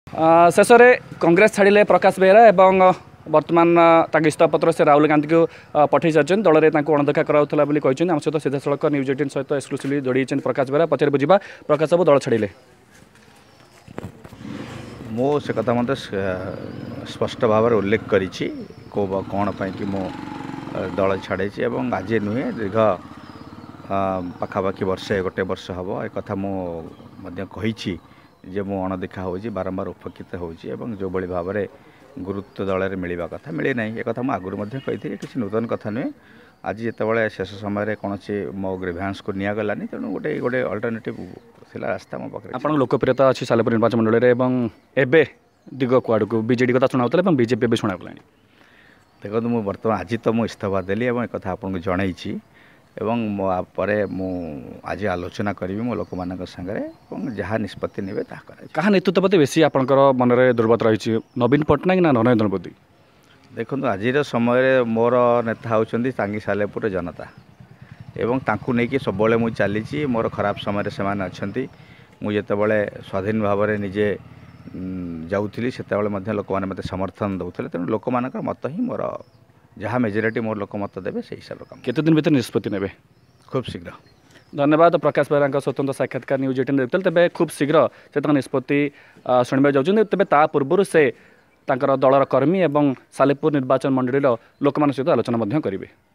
शेष में कांग्रेस छाड़े प्रकाश बेहेरा एवं बर्तमान इस्तफापत्र से राहुल गांधी को पठे सारी दल में अणदेखा कराला आम सहित सीधा सड़क न्यूज 18 सहित एक्सक्लूसिवली जोड़ी प्रकाश बेहेरा पचारे बुझा प्रकाश बाबू दल छाड़े मो से कथा मत स्पष्ट भाव में उल्लेख करी कौन कि मो दल छाड़े आज नुहे दीर्घ पाखापाखि वर्षे गोटे वर्ष हम एक कथा मुझे जे मु अणदेखा हो बारंबार उपकृत हो भाई भाव में गुरुत्व दल में मिलवा कथा मिले ना एक कथा मुझे कही किसी नूतन कथा नुहे आज जिते शेष समय कौन मो ग्रीभांस को निगलानी तेणु गोटे गोटे अल्टरनेटिव रास्ता मो पाखे आप लोकप्रियता अच्छी सालेपुर निर्वाचन मंडल में दिग कुआड़ को बीजेडी कथा शुणाऊला बीजेपी भी शुणाला देखो मुझे बर्तमान आज तो मुझे इस्तफा देली एक कथा आपको जनई आज आलोचना करी मो लोक मान सागर जहाँ निष्पत्ति ने क्या नेतृत्व प्रति बेसी आपंकर मन में दुर्बत रही नवीन पट्टनायक ना नरेंद्र मोदी देखो आज समय मोर नेता होती सालेपुर जनता एवं तांकु नहीं कि सब मुझे चली मोर खराब समय से अच्छा मुझे स्वाधीन भाव में निजे जाऊँगी से लोक मैंने मत समर्थन दौले तेणु लोक मान मत ही मोर जहाँ मेजोरिटी मोर लोक मत देवे से हिसाब से केते दिन भीतर निष्पत्ति ने खूब शीघ्र धन्यवाद प्रकाश बेहेरा स्वतंत्र साक्षात्कार न्यूज 18 देखते तेज खूब शीघ्र से निष्पत्ति शुणा जाऊँगी तेज ता पूर्व से दलर कर्मी और सालेपुर निर्वाचन मंडल लोक सहित आलोचना करेंगे।